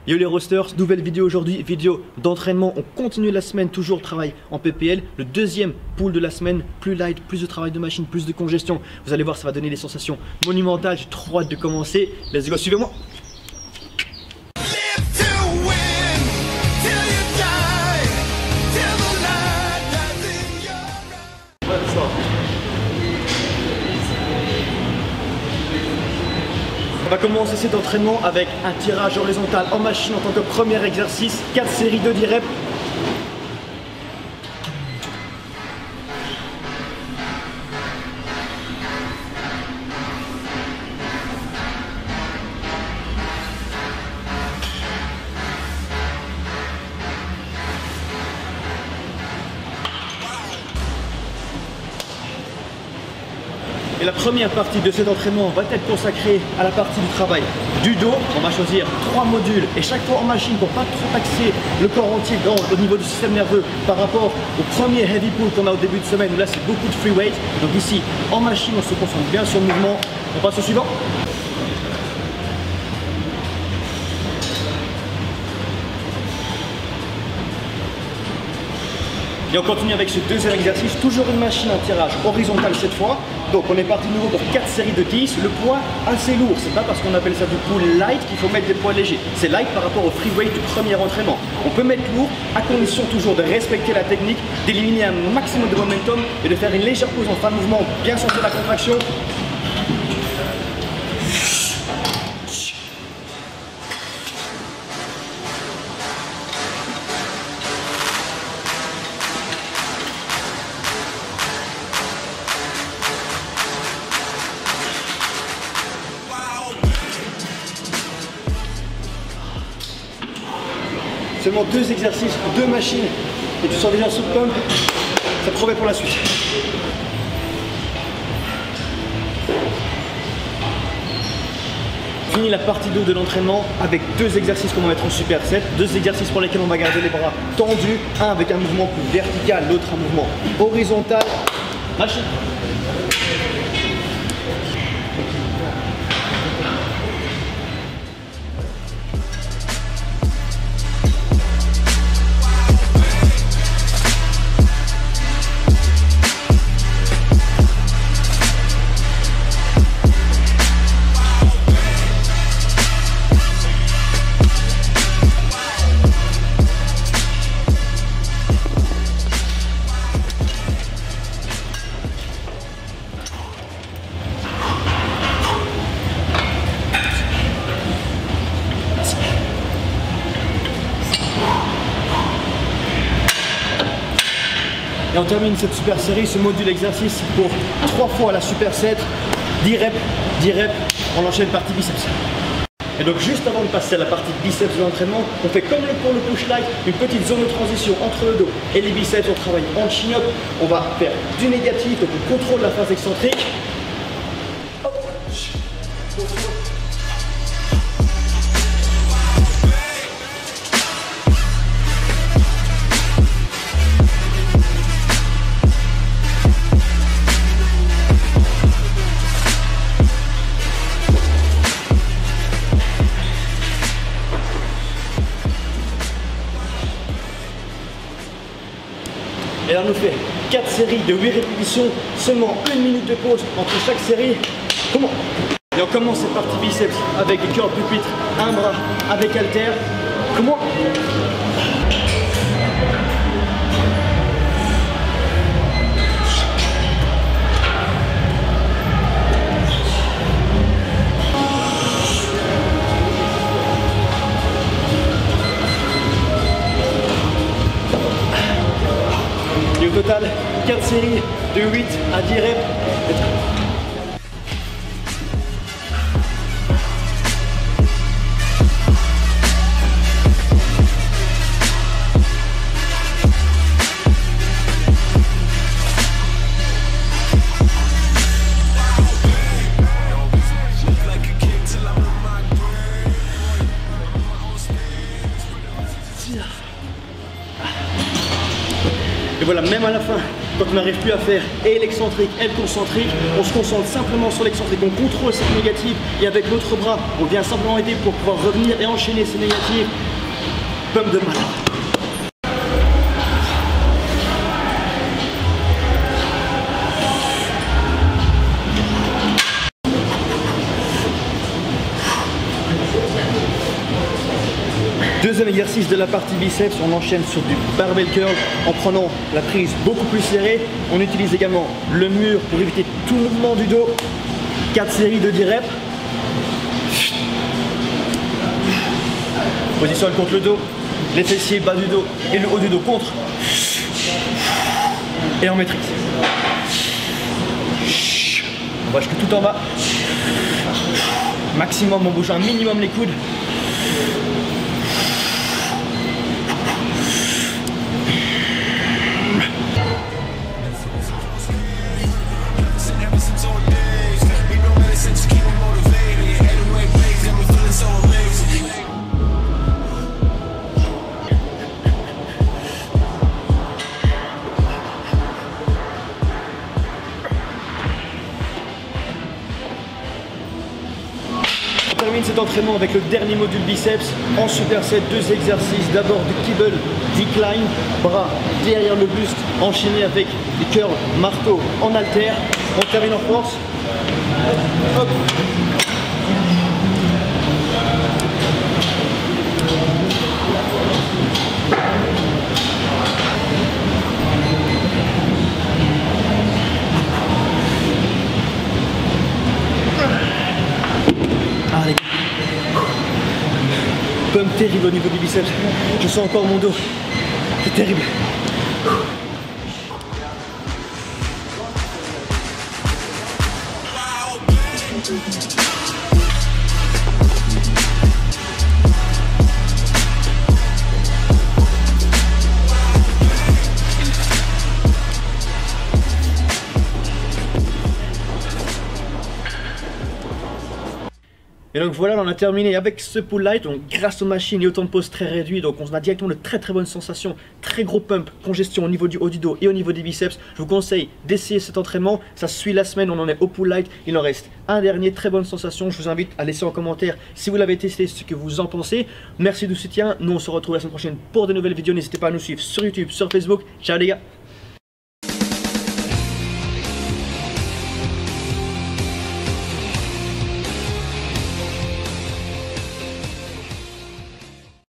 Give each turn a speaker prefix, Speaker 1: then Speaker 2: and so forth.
Speaker 1: Yo les rosters, nouvelle vidéo aujourd'hui, vidéo d'entraînement. On continue la semaine, toujours le travail en PPL. Le deuxième pool de la semaine, plus light, plus de travail de machine, plus de congestion. Vous allez voir, ça va donner des sensations monumentales. J'ai trop hâte de commencer. Let's go, suivez-moi. On va commencer cet entraînement avec un tirage horizontal en machine en tant que premier exercice, 4 séries de 10 reps. Et la première partie de cet entraînement va être consacrée à la partie du travail du dos. On va choisir 3 modules et chaque fois en machine pour pas trop taxer le corps entier au niveau du système nerveux par rapport au premier heavy pull qu'on a au début de semaine où là c'est beaucoup de free weight. Donc ici en machine on se concentre bien sur le mouvement. On passe au suivant. Et on continue avec ce deuxième exercice, toujours une machine en tirage horizontal cette fois. Donc on est parti de nouveau pour 4 séries de 10, le poids assez lourd. C'est pas parce qu'on appelle ça du pull light qu'il faut mettre des poids légers. C'est light par rapport au free weight du premier entraînement. On peut mettre lourd à condition toujours de respecter la technique, d'éliminer un maximum de momentum et de faire une légère pause en fin de mouvement, bien sentir la contraction. Seulement 2 exercices, 2 machines et tu sens déjà sous pump, ça promet pour la suite. Fini la partie 2 de l'entraînement avec 2 exercices qu'on va mettre en superset, 2 exercices pour lesquels on va garder les bras tendus, un avec un mouvement plus vertical, l'autre un mouvement horizontal. Machine. Et on termine cette super série, ce module exercice pour 3 fois la superset, 10 reps, 10 reps, on enchaîne partie biceps. Et donc juste avant de passer à la partie biceps de l'entraînement, on fait comme pour le push light, une petite zone de transition entre le dos et les biceps, on travaille en chin-up, on va faire du négatif, donc on contrôle la phase excentrique. Hop. Et là on nous fait 4 séries de 8 répétitions, seulement 1 minute de pause entre chaque série. Comment? Et on commence cette partie biceps avec du curl pupitre, un bras avec halter. Comment? Au total, 4 séries de 8 à 10 reps. Et voilà, même à la fin quand on n'arrive plus à faire et l'excentrique et le concentrique, on se concentre simplement sur l'excentrique, on contrôle cette négative et avec l'autre bras, on vient simplement aider pour pouvoir revenir et enchaîner ces négatives. Pump de malade. Deuxième exercice de la partie biceps, on enchaîne sur du barbell curl en prenant la prise beaucoup plus serrée. On utilise également le mur pour éviter tout mouvement du dos. 4 séries de 10 reps. Positionne contre le dos, les fessiers bas du dos et le haut du dos contre. Et en maîtrise. On va jusque tout en bas. Maximum, on bouge un minimum les coudes. On termine cet entraînement avec le dernier module biceps en superset, 2 exercices. D'abord du kibble decline, bras derrière le buste, enchaîné avec des curls marteau en haltère. On termine en force. Hop. Allez. Pump terrible au niveau du biceps. Je sens encore mon dos. C'est terrible. Et donc voilà, on a terminé avec ce pull light. Donc grâce aux machines et au temps de pause très réduit, donc on a directement de très bonnes sensations, très gros pump, congestion au niveau du haut du dos et au niveau des biceps. Je vous conseille d'essayer cet entraînement, ça suit la semaine, on en est au pull light, il en reste un dernier, très bonne sensation. Je vous invite à laisser en commentaire si vous l'avez testé, ce que vous en pensez. Merci du soutien, nous on se retrouve la semaine prochaine pour de nouvelles vidéos, n'hésitez pas à nous suivre sur YouTube, sur Facebook. Ciao les gars.